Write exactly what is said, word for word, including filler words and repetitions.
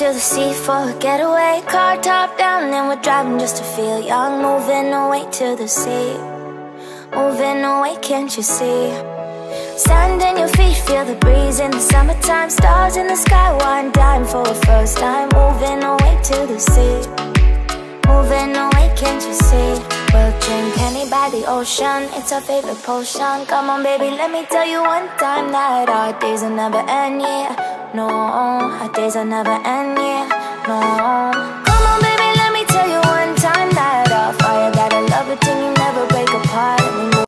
the sea for a getaway. Car top down and we're driving just to feel young. Moving away to the sea, moving away, can't you see? Sand in your feet, feel the breeze in the summertime. Stars in the sky, one dime for a first time. Moving away to the sea, moving away, can't you see? We'll drink honey by the ocean, it's our favorite potion. Come on baby, let me tell you one time that our days will never end, yeah. No, our days will never end, yeah. No, come on baby,